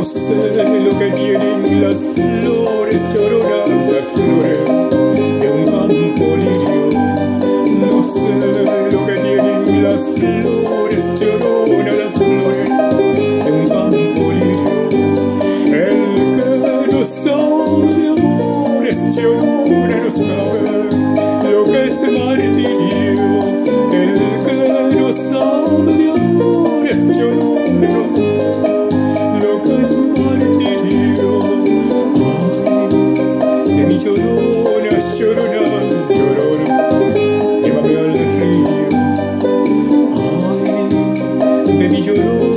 sé lo que tienen las flores lloronas, las flores de un campo lirio. No sé lo que tienen las flores lloronas, las flores de un campo lirio. El que no sabe de amores llorona no sabe lo que es martirio. El que no sabe de amores llorona no sabe lo que es martirio. Ay, de mi llorona, llorona, llorona, llévame al río. Ay, de mi llorona.